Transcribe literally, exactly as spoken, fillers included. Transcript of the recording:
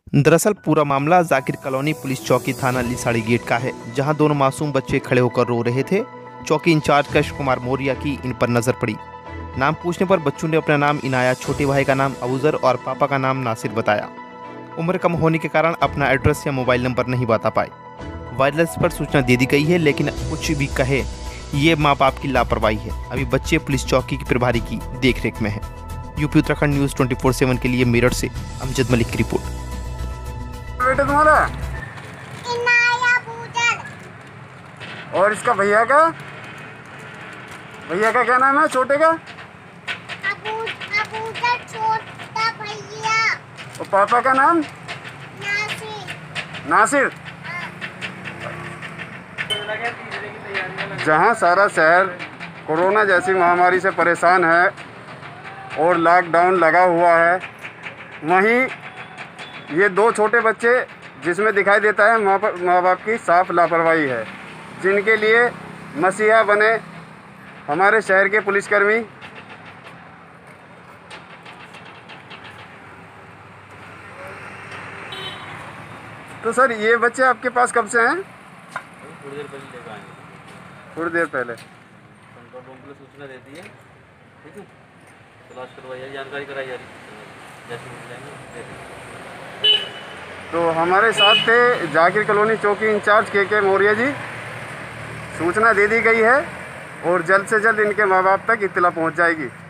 दरअसल पूरा मामला जाकिर कॉलोनी पुलिस चौकी थाना लिसाड़ी गेट का है, जहां दोनों मासूम बच्चे खड़े होकर रो रहे थे। चौकी इंचार्ज कश कुमार मौर्य की इन पर नजर पड़ी। नाम पूछने पर बच्चों ने अपना नाम इनाया, छोटे भाई का नाम अबूजर और पापा का नाम नासिर बताया। उम्र कम होने के कारण अपना एड्रेस या मोबाइल नंबर नहीं बता पाए। वायरलेस पर सूचना दे दी गई है, लेकिन कुछ भी कहे ये माँ बाप की लापरवाही है। अभी बच्चे पुलिस चौकी के प्रभारी की देखरेख में है। UP Uttarakhand news twenty four seven के लिए मेरठ से अमजद मलिक की रिपोर्ट। बेटा तुम्हारा इनाया अबूजर। और इसका भैया का भैया का क्या नाम है? छोटे का अबू अबूजर छोटा भैया। और पापा का नाम नासिर। नासिर। जहां सारा शहर कोरोना जैसी महामारी से परेशान है और लॉकडाउन लगा हुआ है, वहीं ये दो छोटे बच्चे जिसमें दिखाई देता है माँ माँ बाप की साफ लापरवाही है, जिनके लिए मसीहा बने हमारे शहर के पुलिसकर्मी। तो सर ये बच्चे आपके पास कब से हैं? थोड़ी देर पहले लेकर आएंगे। थोड़ी देर पहले कंट्रोल रूम को सूचना देती है, ठीक है, तलाश करवाई है, जानकारी कराई जा रही है, जैसे मिल जाएंगे। तो हमारे साथ थे जाकिर कॉलोनी चौकी इंचार्ज के के मौर्य जी। सूचना दे दी गई है और जल्द से जल्द इनके माँ बाप तक इत्तला पहुंच जाएगी।